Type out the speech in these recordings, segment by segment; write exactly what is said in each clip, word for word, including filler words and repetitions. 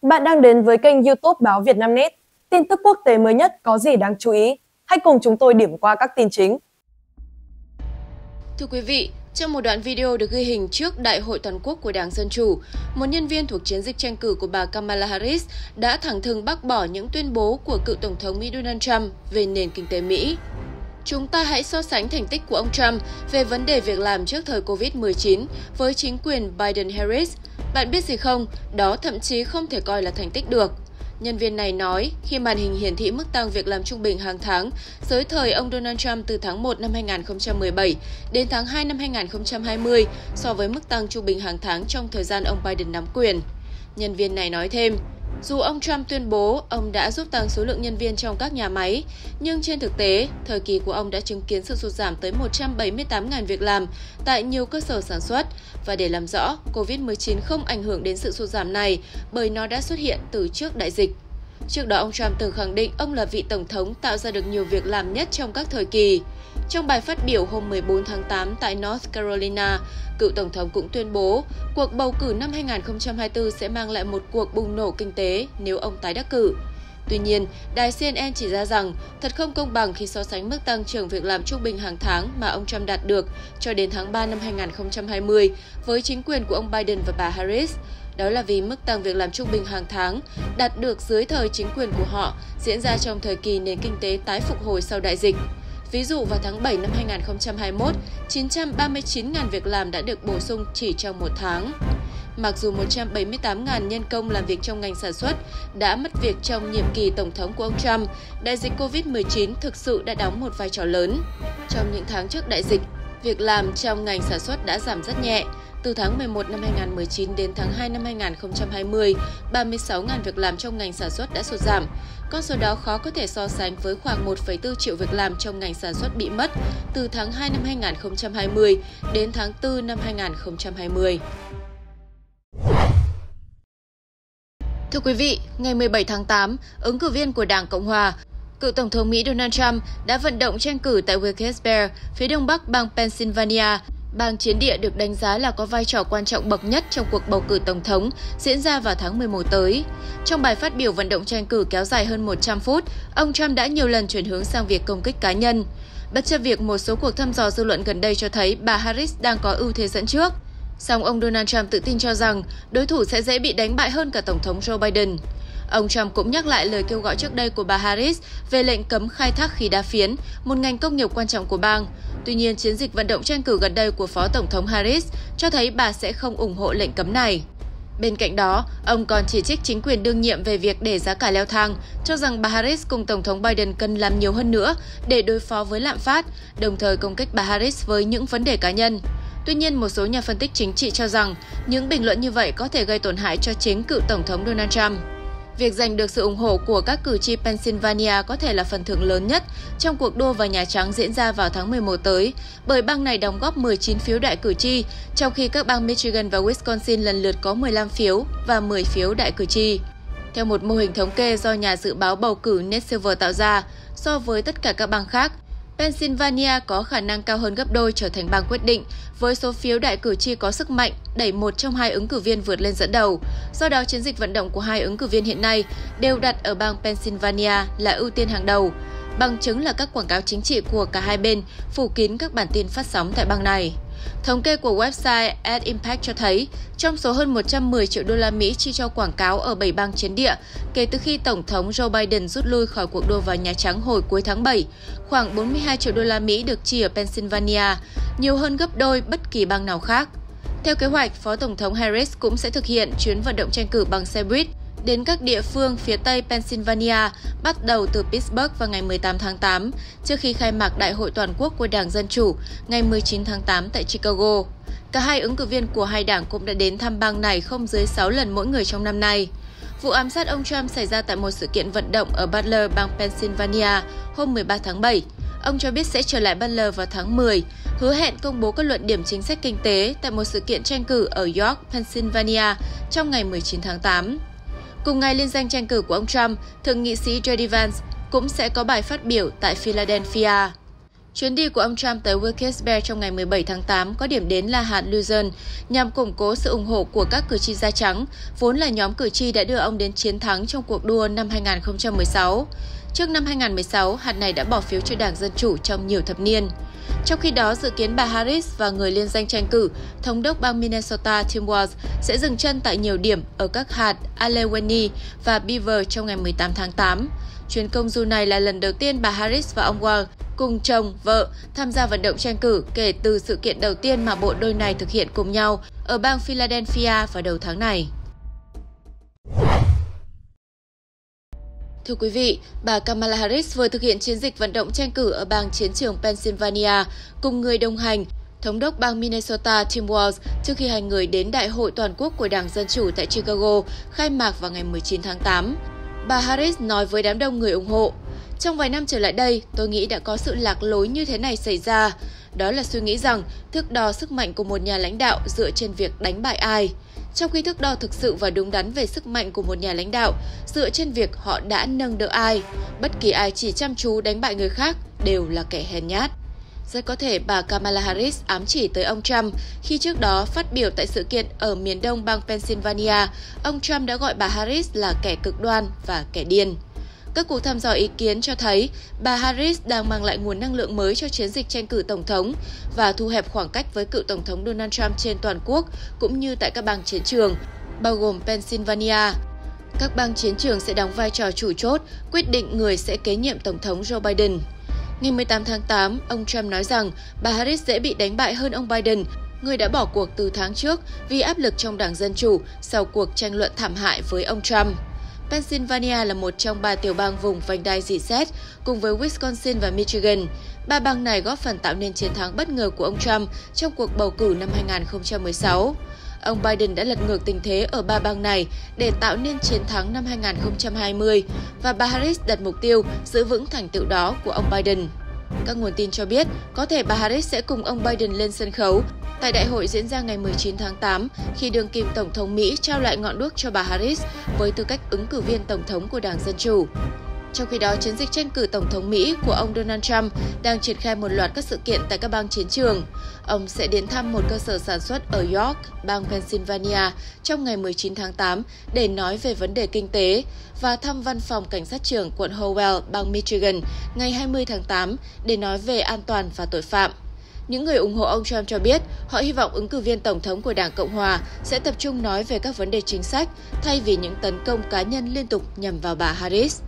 Bạn đang đến với kênh YouTube Báo Vietnamnet. Tin tức quốc tế mới nhất có gì đáng chú ý? Hãy cùng chúng tôi điểm qua các tin chính. Thưa quý vị, trong một đoạn video được ghi hình trước Đại hội toàn quốc của Đảng Dân Chủ, một nhân viên thuộc chiến dịch tranh cử của bà Kamala Harris đã thẳng thừng bác bỏ những tuyên bố của cựu Tổng thống Mỹ Donald Trump về nền kinh tế Mỹ. Chúng ta hãy so sánh thành tích của ông Trump về vấn đề việc làm trước thời Covid mười chín với chính quyền Biden-Harris. Bạn biết gì không, đó thậm chí không thể coi là thành tích được. Nhân viên này nói khi màn hình hiển thị mức tăng việc làm trung bình hàng tháng dưới thời ông Donald Trump từ tháng một năm hai nghìn không trăm mười bảy đến tháng hai năm hai nghìn không trăm hai mươi so với mức tăng trung bình hàng tháng trong thời gian ông Biden nắm quyền. Nhân viên này nói thêm, dù ông Trump tuyên bố ông đã giúp tăng số lượng nhân viên trong các nhà máy, nhưng trên thực tế, thời kỳ của ông đã chứng kiến sự sụt giảm tới một trăm bảy mươi tám nghìn việc làm tại nhiều cơ sở sản xuất. Và để làm rõ, Covid mười chín không ảnh hưởng đến sự sụt giảm này bởi nó đã xuất hiện từ trước đại dịch. Trước đó, ông Trump từng khẳng định ông là vị tổng thống tạo ra được nhiều việc làm nhất trong các thời kỳ. Trong bài phát biểu hôm mười bốn tháng tám tại North Carolina, cựu tổng thống cũng tuyên bố cuộc bầu cử năm hai nghìn không trăm hai mươi tư sẽ mang lại một cuộc bùng nổ kinh tế nếu ông tái đắc cử. Tuy nhiên, đài C N N chỉ ra rằng thật không công bằng khi so sánh mức tăng trưởng việc làm trung bình hàng tháng mà ông Trump đạt được cho đến tháng ba năm hai nghìn không trăm hai mươi với chính quyền của ông Biden và bà Harris. Đó là vì mức tăng việc làm trung bình hàng tháng đạt được dưới thời chính quyền của họ diễn ra trong thời kỳ nền kinh tế tái phục hồi sau đại dịch. Ví dụ vào tháng bảy năm hai nghìn không trăm hai mươi mốt, chín trăm ba mươi chín nghìn việc làm đã được bổ sung chỉ trong một tháng. Mặc dù một trăm bảy mươi tám nghìn nhân công làm việc trong ngành sản xuất đã mất việc trong nhiệm kỳ tổng thống của ông Trump, đại dịch Covid mười chín thực sự đã đóng một vai trò lớn. Trong những tháng trước đại dịch, việc làm trong ngành sản xuất đã giảm rất nhẹ. Từ tháng mười một năm hai nghìn không trăm mười chín đến tháng hai năm hai nghìn không trăm hai mươi, ba mươi sáu nghìn việc làm trong ngành sản xuất đã sụt giảm. Con số đó khó có thể so sánh với khoảng một phẩy bốn triệu việc làm trong ngành sản xuất bị mất từ tháng hai năm hai nghìn không trăm hai mươi đến tháng tư năm hai nghìn không trăm hai mươi. Thưa quý vị, ngày mười bảy tháng tám, ứng cử viên của Đảng Cộng Hòa, cựu Tổng thống Mỹ Donald Trump đã vận động tranh cử tại Wilkes-Barre, phía đông bắc bang Pennsylvania, bang chiến địa được đánh giá là có vai trò quan trọng bậc nhất trong cuộc bầu cử tổng thống diễn ra vào tháng mười một tới. Trong bài phát biểu vận động tranh cử kéo dài hơn một trăm phút, ông Trump đã nhiều lần chuyển hướng sang việc công kích cá nhân. Bất chấp việc một số cuộc thăm dò dư luận gần đây cho thấy bà Harris đang có ưu thế dẫn trước, song ông Donald Trump tự tin cho rằng đối thủ sẽ dễ bị đánh bại hơn cả Tổng thống Joe Biden. Ông Trump cũng nhắc lại lời kêu gọi trước đây của bà Harris về lệnh cấm khai thác khí đá phiến, một ngành công nghiệp quan trọng của bang. Tuy nhiên, chiến dịch vận động tranh cử gần đây của Phó Tổng thống Harris cho thấy bà sẽ không ủng hộ lệnh cấm này. Bên cạnh đó, ông còn chỉ trích chính quyền đương nhiệm về việc để giá cả leo thang, cho rằng bà Harris cùng Tổng thống Biden cần làm nhiều hơn nữa để đối phó với lạm phát, đồng thời công kích bà Harris với những vấn đề cá nhân. Tuy nhiên, một số nhà phân tích chính trị cho rằng những bình luận như vậy có thể gây tổn hại cho chính cựu Tổng thống Donald Trump. Việc giành được sự ủng hộ của các cử tri Pennsylvania có thể là phần thưởng lớn nhất trong cuộc đua vào Nhà Trắng diễn ra vào tháng mười một tới, bởi bang này đóng góp mười chín phiếu đại cử tri, trong khi các bang Michigan và Wisconsin lần lượt có mười lăm phiếu và mười phiếu đại cử tri. Theo một mô hình thống kê do nhà dự báo bầu cử Nate Silver tạo ra, so với tất cả các bang khác, Pennsylvania có khả năng cao hơn gấp đôi trở thành bang quyết định, với số phiếu đại cử tri có sức mạnh đẩy một trong hai ứng cử viên vượt lên dẫn đầu. Do đó, chiến dịch vận động của hai ứng cử viên hiện nay đều đặt ở bang Pennsylvania là ưu tiên hàng đầu. Bằng chứng là các quảng cáo chính trị của cả hai bên phủ kín các bản tin phát sóng tại bang này. Thống kê của website AdImpact cho thấy, trong số hơn một trăm mười triệu đô la Mỹ chi cho quảng cáo ở bảy bang chiến địa kể từ khi Tổng thống Joe Biden rút lui khỏi cuộc đua vào Nhà Trắng hồi cuối tháng bảy, khoảng bốn mươi hai triệu đô la Mỹ được chi ở Pennsylvania, nhiều hơn gấp đôi bất kỳ bang nào khác. Theo kế hoạch, Phó Tổng thống Harris cũng sẽ thực hiện chuyến vận động tranh cử bằng xe buýt đến các địa phương phía Tây Pennsylvania bắt đầu từ Pittsburgh vào ngày mười tám tháng tám, trước khi khai mạc Đại hội toàn quốc của Đảng Dân Chủ ngày mười chín tháng tám tại Chicago. Cả hai ứng cử viên của hai đảng cũng đã đến thăm bang này không dưới sáu lần mỗi người trong năm nay. Vụ ám sát ông Trump xảy ra tại một sự kiện vận động ở Butler, bang Pennsylvania hôm mười ba tháng bảy. Ông cho biết sẽ trở lại Butler vào tháng mười, hứa hẹn công bố các luận điểm chính sách kinh tế tại một sự kiện tranh cử ở York, Pennsylvania trong ngày mười chín tháng tám. Cùng ngày liên danh tranh cử của ông Trump, Thượng nghị sĩ J D Vance cũng sẽ có bài phát biểu tại Philadelphia. Chuyến đi của ông Trump tới Wilkes-Barre trong ngày mười bảy tháng tám có điểm đến là hạt Luzerne nhằm củng cố sự ủng hộ của các cử tri da trắng, vốn là nhóm cử tri đã đưa ông đến chiến thắng trong cuộc đua năm hai nghìn không trăm mười sáu. Trước năm hai nghìn không trăm mười sáu, hạt này đã bỏ phiếu cho Đảng Dân Chủ trong nhiều thập niên. Trong khi đó, dự kiến bà Harris và người liên danh tranh cử, thống đốc bang Minnesota Tim Walz sẽ dừng chân tại nhiều điểm ở các hạt Allegheny và Beaver trong ngày mười tám tháng tám. Chuyến công du này là lần đầu tiên bà Harris và ông Walz cùng chồng, vợ tham gia vận động tranh cử kể từ sự kiện đầu tiên mà bộ đôi này thực hiện cùng nhau ở bang Philadelphia vào đầu tháng này. Thưa quý vị, bà Kamala Harris vừa thực hiện chiến dịch vận động tranh cử ở bang chiến trường Pennsylvania cùng người đồng hành, thống đốc bang Minnesota Tim Walz trước khi hai người đến Đại hội toàn quốc của Đảng Dân Chủ tại Chicago khai mạc vào ngày mười chín tháng tám. Bà Harris nói với đám đông người ủng hộ, "Trong vài năm trở lại đây, tôi nghĩ đã có sự lạc lối như thế này xảy ra. Đó là suy nghĩ rằng thước đo sức mạnh của một nhà lãnh đạo dựa trên việc đánh bại ai, trong khi thước đo thực sự và đúng đắn về sức mạnh của một nhà lãnh đạo dựa trên việc họ đã nâng đỡ ai. Bất kỳ ai chỉ chăm chú đánh bại người khác đều là kẻ hèn nhát." Rất có thể bà Kamala Harris ám chỉ tới ông Trump khi trước đó phát biểu tại sự kiện ở miền đông bang Pennsylvania, ông Trump đã gọi bà Harris là kẻ cực đoan và kẻ điên. Các cuộc thăm dò ý kiến cho thấy bà Harris đang mang lại nguồn năng lượng mới cho chiến dịch tranh cử tổng thống và thu hẹp khoảng cách với cựu tổng thống Donald Trump trên toàn quốc cũng như tại các bang chiến trường, bao gồm Pennsylvania. Các bang chiến trường sẽ đóng vai trò chủ chốt, quyết định người sẽ kế nhiệm tổng thống Joe Biden. Ngày mười tám tháng tám, ông Trump nói rằng bà Harris dễ bị đánh bại hơn ông Biden, người đã bỏ cuộc từ tháng trước vì áp lực trong Đảng Dân Chủ sau cuộc tranh luận thảm hại với ông Trump. Pennsylvania là một trong ba tiểu bang vùng vành đai rỉ sét, cùng với Wisconsin và Michigan. Ba bang này góp phần tạo nên chiến thắng bất ngờ của ông Trump trong cuộc bầu cử năm hai nghìn không trăm mười sáu. Ông Biden đã lật ngược tình thế ở ba bang này để tạo nên chiến thắng năm hai nghìn không trăm hai mươi, và bà Harris đặt mục tiêu giữ vững thành tựu đó của ông Biden. Các nguồn tin cho biết có thể bà Harris sẽ cùng ông Biden lên sân khấu tại đại hội diễn ra ngày mười chín tháng tám khi đương kim Tổng thống Mỹ trao lại ngọn đuốc cho bà Harris với tư cách ứng cử viên Tổng thống của Đảng Dân Chủ. Trong khi đó, chiến dịch tranh cử Tổng thống Mỹ của ông Donald Trump đang triển khai một loạt các sự kiện tại các bang chiến trường. Ông sẽ đến thăm một cơ sở sản xuất ở York, bang Pennsylvania trong ngày mười chín tháng tám để nói về vấn đề kinh tế và thăm văn phòng cảnh sát trưởng quận Howell, bang Michigan ngày hai mươi tháng tám để nói về an toàn và tội phạm. Những người ủng hộ ông Trump cho biết họ hy vọng ứng cử viên Tổng thống của Đảng Cộng Hòa sẽ tập trung nói về các vấn đề chính sách thay vì những tấn công cá nhân liên tục nhằm vào bà Harris.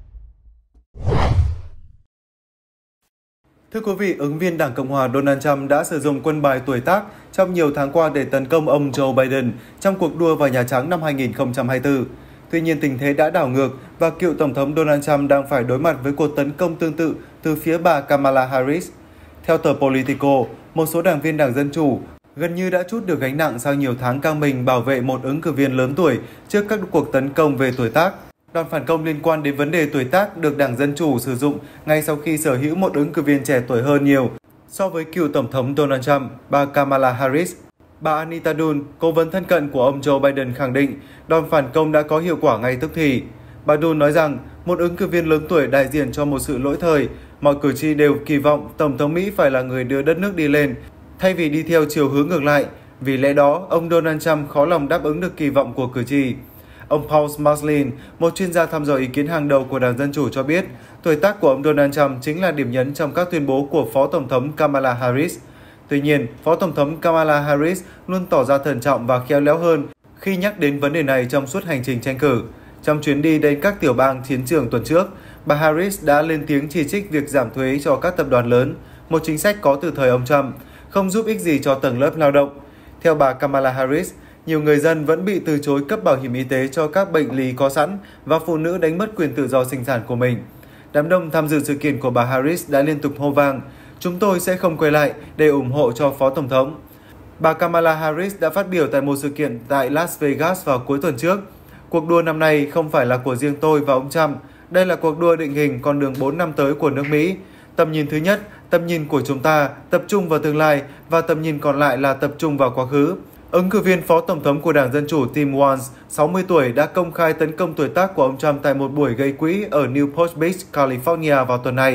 Thưa quý vị, ứng viên Đảng Cộng Hòa Donald Trump đã sử dụng quân bài tuổi tác trong nhiều tháng qua để tấn công ông Joe Biden trong cuộc đua vào Nhà Trắng năm hai nghìn không trăm hai mươi tư. Tuy nhiên, tình thế đã đảo ngược và cựu Tổng thống Donald Trump đang phải đối mặt với cuộc tấn công tương tự từ phía bà Kamala Harris. Theo tờ Politico, một số đảng viên Đảng Dân Chủ gần như đã trút được gánh nặng sau nhiều tháng căng mình bảo vệ một ứng cử viên lớn tuổi trước các cuộc tấn công về tuổi tác. Đòn phản công liên quan đến vấn đề tuổi tác được Đảng Dân Chủ sử dụng ngay sau khi sở hữu một ứng cử viên trẻ tuổi hơn nhiều so với cựu Tổng thống Donald Trump, bà Kamala Harris. Bà Anita Dunn, cố vấn thân cận của ông Joe Biden khẳng định đòn phản công đã có hiệu quả ngay tức thì. Bà Dunn nói rằng một ứng cử viên lớn tuổi đại diện cho một sự lỗi thời, mọi cử tri đều kỳ vọng Tổng thống Mỹ phải là người đưa đất nước đi lên, thay vì đi theo chiều hướng ngược lại. Vì lẽ đó, ông Donald Trump khó lòng đáp ứng được kỳ vọng của cử tri. Ông Paul Maslin, một chuyên gia thăm dò ý kiến hàng đầu của Đảng Dân Chủ cho biết, tuổi tác của ông Donald Trump chính là điểm nhấn trong các tuyên bố của Phó Tổng thống Kamala Harris. Tuy nhiên, Phó Tổng thống Kamala Harris luôn tỏ ra thận trọng và khéo léo hơn khi nhắc đến vấn đề này trong suốt hành trình tranh cử. Trong chuyến đi đến các tiểu bang chiến trường tuần trước, bà Harris đã lên tiếng chỉ trích việc giảm thuế cho các tập đoàn lớn, một chính sách có từ thời ông Trump, không giúp ích gì cho tầng lớp lao động. Theo bà Kamala Harris, nhiều người dân vẫn bị từ chối cấp bảo hiểm y tế cho các bệnh lý có sẵn và phụ nữ đánh mất quyền tự do sinh sản của mình. Đám đông tham dự sự kiện của bà Harris đã liên tục hô vang, "Chúng tôi sẽ không quay lại" để ủng hộ cho Phó Tổng thống. Bà Kamala Harris đã phát biểu tại một sự kiện tại Las Vegas vào cuối tuần trước. "Cuộc đua năm nay không phải là của riêng tôi và ông Trump. Đây là cuộc đua định hình con đường bốn năm tới của nước Mỹ. Tầm nhìn thứ nhất, tầm nhìn của chúng ta, tập trung vào tương lai, và tầm nhìn còn lại là tập trung vào quá khứ." Ứng cử viên Phó Tổng thống của Đảng Dân Chủ Tim Walz, sáu mươi tuổi, đã công khai tấn công tuổi tác của ông Trump tại một buổi gây quỹ ở Newport Beach, California vào tuần này.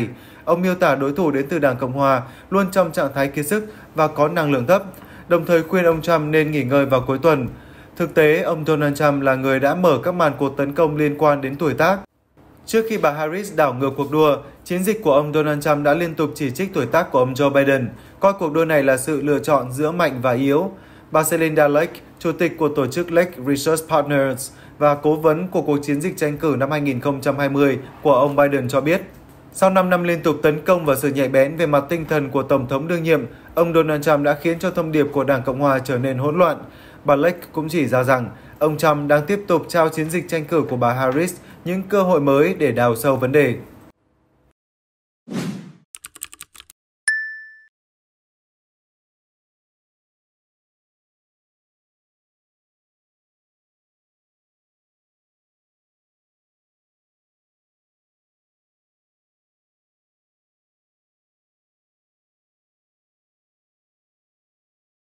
Ông miêu tả đối thủ đến từ Đảng Cộng Hòa luôn trong trạng thái kiệt sức và có năng lượng thấp, đồng thời khuyên ông Trump nên nghỉ ngơi vào cuối tuần. Thực tế, ông Donald Trump là người đã mở các màn cuộc tấn công liên quan đến tuổi tác. Trước khi bà Harris đảo ngược cuộc đua, chiến dịch của ông Donald Trump đã liên tục chỉ trích tuổi tác của ông Joe Biden, coi cuộc đua này là sự lựa chọn giữa mạnh và yếu. Bà Celinda Lake, chủ tịch của tổ chức Lake Research Partners và cố vấn của cuộc chiến dịch tranh cử năm hai nghìn không trăm hai mươi của ông Biden cho biết, sau năm năm liên tục tấn công vào sự nhạy bén về mặt tinh thần của Tổng thống đương nhiệm, ông Donald Trump đã khiến cho thông điệp của Đảng Cộng Hòa trở nên hỗn loạn. Bà Lake cũng chỉ ra rằng ông Trump đang tiếp tục trao chiến dịch tranh cử của bà Harris những cơ hội mới để đào sâu vấn đề.